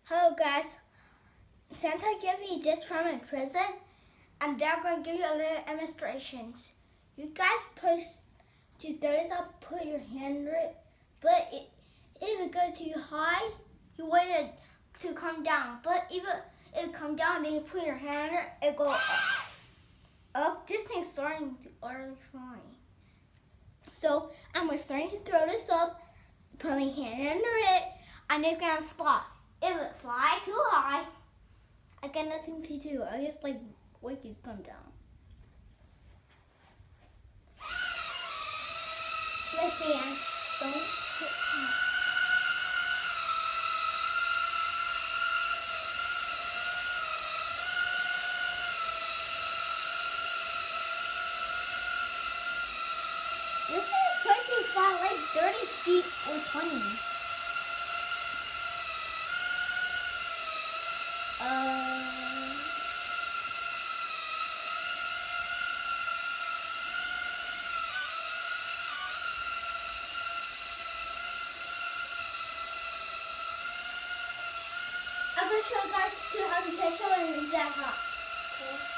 Hello guys, Santa gave me this from a present and they're going to give you a little demonstrations. You guys push to 30 up, put your hand under it, but if it goes too high, you wait it to come down. But if it come down, then you put your hand under it, go up. This thing's starting to already fly. So I'm starting to throw this up, put my hand under it, and it's gonna fly. If it fly too high, I got nothing to do. I just wait it to come down. Let's see, don't hit me. This is supposed to fly like 30 feet or 20. I'm going to show you guys how to catch it when it's that hot. Okay.